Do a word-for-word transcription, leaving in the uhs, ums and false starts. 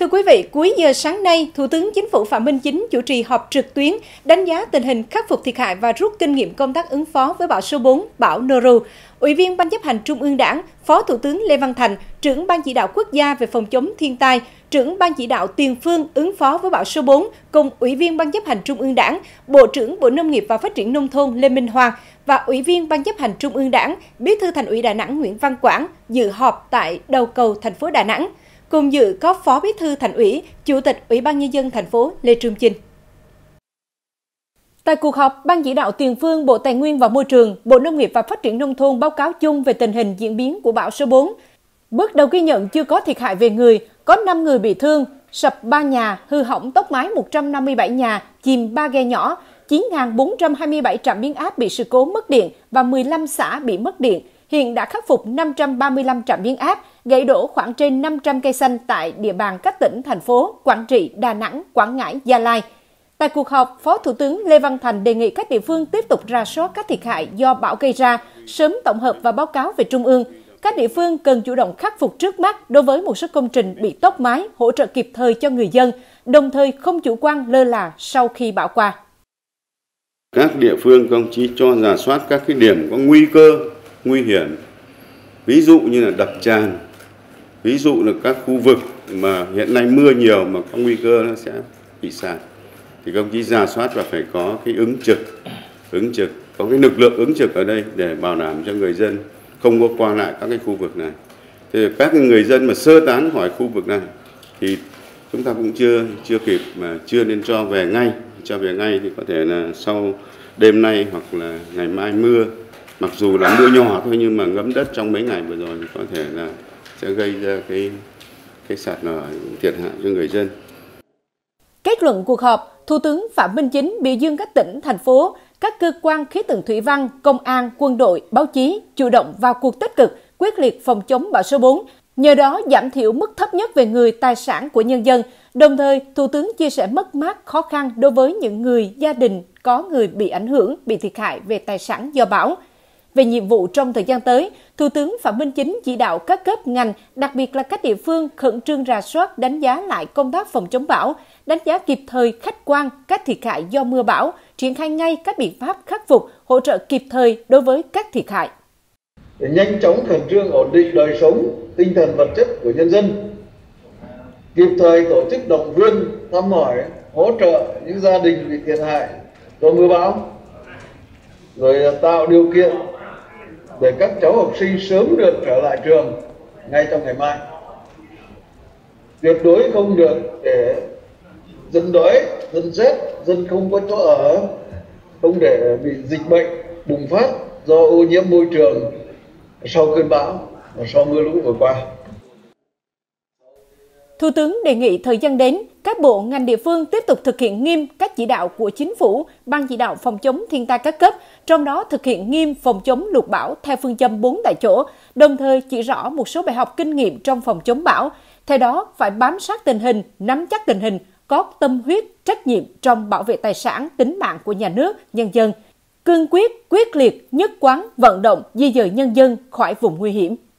Thưa quý vị, cuối giờ sáng nay, Thủ tướng Chính phủ Phạm Minh Chính chủ trì họp trực tuyến đánh giá tình hình khắc phục thiệt hại và rút kinh nghiệm công tác ứng phó với bão số bốn, bão Noru. Ủy viên Ban chấp hành Trung ương Đảng, Phó Thủ tướng Lê Văn Thành, trưởng Ban chỉ đạo quốc gia về phòng chống thiên tai, trưởng Ban chỉ đạo tiền phương ứng phó với bão số bốn, cùng Ủy viên Ban chấp hành Trung ương Đảng, Bộ trưởng Bộ Nông nghiệp và Phát triển Nông thôn Lê Minh Hoàng và Ủy viên Ban chấp hành Trung ương Đảng, Bí thư Thành ủy Đà Nẵng Nguyễn Văn Quảng dự họp tại đầu cầu thành phố Đà Nẵng. Cùng dự có Phó Bí thư Thành ủy, Chủ tịch Ủy ban Nhân dân thành phố Lê Trung Chinh. Tại cuộc họp, Ban chỉ đạo tiền phương Bộ Tài nguyên và Môi trường, Bộ Nông nghiệp và Phát triển Nông thôn báo cáo chung về tình hình diễn biến của bão số bốn. Bước đầu ghi nhận chưa có thiệt hại về người, có năm người bị thương, sập ba nhà, hư hỏng tốc mái một trăm năm mươi bảy nhà, chìm ba ghe nhỏ, chín nghìn bốn trăm hai mươi bảy trạm biến áp bị sự cố mất điện và mười lăm xã bị mất điện. Hiện đã khắc phục năm trăm ba mươi lăm trạm biến áp, gãy đổ khoảng trên năm trăm cây xanh tại địa bàn các tỉnh, thành phố Quảng Trị, Đà Nẵng, Quảng Ngãi, Gia Lai. Tại cuộc họp, Phó Thủ tướng Lê Văn Thành đề nghị các địa phương tiếp tục rà soát các thiệt hại do bão gây ra, sớm tổng hợp và báo cáo về Trung ương. Các địa phương cần chủ động khắc phục trước mắt đối với một số công trình bị tốc mái, hỗ trợ kịp thời cho người dân, đồng thời không chủ quan lơ là sau khi bão qua. Các địa phương công chí cho rà soát các cái điểm có nguy cơ, nguy hiểm, ví dụ như là đập tràn, ví dụ là các khu vực mà hiện nay mưa nhiều mà có nguy cơ nó sẽ bị sạt, thì công chí rà soát và phải có cái ứng trực, ứng trực, có cái lực lượng ứng trực ở đây để bảo đảm cho người dân không có qua lại các cái khu vực này. Thì các người dân mà sơ tán khỏi khu vực này thì chúng ta cũng chưa chưa kịp mà chưa nên cho về ngay, cho về ngay thì có thể là sau đêm nay hoặc là ngày mai mưa. Mặc dù là mưa nhỏ thôi nhưng mà ngấm đất trong mấy ngày vừa rồi thì có thể là sẽ gây ra cái cái sạt lở, thiệt hại cho người dân. Kết luận cuộc họp, Thủ tướng Phạm Minh Chính biểu dương các tỉnh, thành phố, các cơ quan khí tượng thủy văn, công an, quân đội, báo chí chủ động vào cuộc tích cực, quyết liệt phòng chống bão số bốn, nhờ đó giảm thiểu mức thấp nhất về người, tài sản của nhân dân. Đồng thời, Thủ tướng chia sẻ mất mát, khó khăn đối với những người, gia đình có người bị ảnh hưởng, bị thiệt hại về tài sản do bão. Về nhiệm vụ trong thời gian tới, Thủ tướng Phạm Minh Chính chỉ đạo các cấp ngành, đặc biệt là các địa phương khẩn trương rà soát, đánh giá lại công tác phòng chống bão, đánh giá kịp thời, khách quan các thiệt hại do mưa bão, triển khai ngay các biện pháp khắc phục, hỗ trợ kịp thời đối với các thiệt hại. Để nhanh chóng khẩn trương ổn định đời sống, tinh thần vật chất của nhân dân, kịp thời tổ chức động viên, thăm hỏi, hỗ trợ những gia đình bị thiệt hại do mưa bão, rồi tạo điều kiện để các cháu học sinh sớm được trở lại trường ngay trong ngày mai. Tuyệt đối không được để dân đói, dân rét, dân không có chỗ ở, không để bị dịch bệnh bùng phát do ô nhiễm môi trường sau cơn bão và sau mưa lũ vừa qua. Thủ tướng đề nghị thời gian đến, các bộ ngành địa phương tiếp tục thực hiện nghiêm các chỉ đạo của Chính phủ, Ban chỉ đạo phòng chống thiên tai các cấp, trong đó thực hiện nghiêm phòng chống lụt bão theo phương châm bốn tại chỗ, đồng thời chỉ rõ một số bài học kinh nghiệm trong phòng chống bão. Theo đó, phải bám sát tình hình, nắm chắc tình hình, có tâm huyết, trách nhiệm trong bảo vệ tài sản, tính mạng của nhà nước, nhân dân. Cương quyết, quyết liệt, nhất quán, vận động, di dời nhân dân khỏi vùng nguy hiểm.